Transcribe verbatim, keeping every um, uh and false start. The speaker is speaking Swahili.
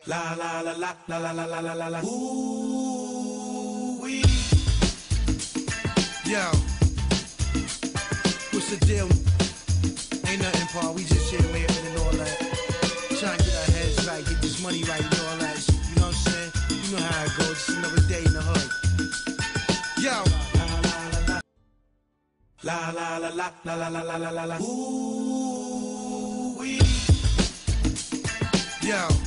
La la la la la la la la la la la. Ooh wee. Yo, what's the deal? Ain't nothing, Paul. We just here waiting and all that. Trying to get our heads right, get this money right and all that. You know what I'm saying? You know how it goes. Just another day in the hood. Yo. La la la la la la la la la la la. Ooh wee. Yo.